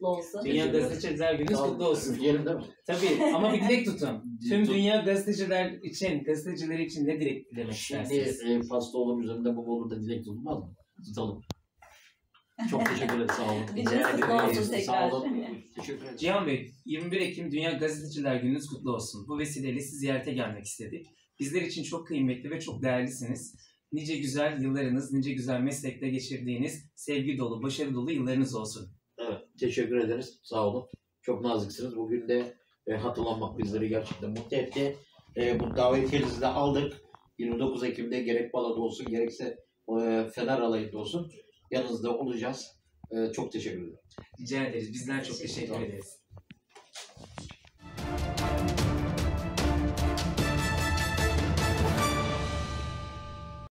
kutlu olsun. Dünya Gazeteciler Gününüz kutlu olsun. Üfleyelim değil mi? Tabii ama bir dilek tutun. Tüm dünya gazetecileri için ne dilek dilemek istersiniz? Şimdi pasta olur üzerinde mum olur da dilek tutulmaz mı? Tutalım. Çok teşekkür ederim. Sağ olun. Gününüz kutlu olsun Sağ tekrar. olun. Teşekkür ederim. Cihan Bey, 21 Ekim Dünya Gazeteciler Gününüz kutlu olsun. Bu vesileyle sizi ziyarete gelmek istedik. Bizler için çok kıymetli ve çok değerlisiniz. Nice güzel yıllarınız, nice güzel meslekte geçirdiğiniz sevgi dolu, başarı dolu yıllarınız olsun. Evet, teşekkür ederiz. Sağ olun. Çok naziksiniz. Bugün de hatırlanmak bizleri gerçekten mutlu etti. Bu davetiyenizi de aldık. 29 Ekim'de gerek balada olsun, gerekse Fener alayında olsun. Yanınızda olacağız. Çok teşekkür ederim. Rica ederiz. Bizler çok teşekkür ederiz.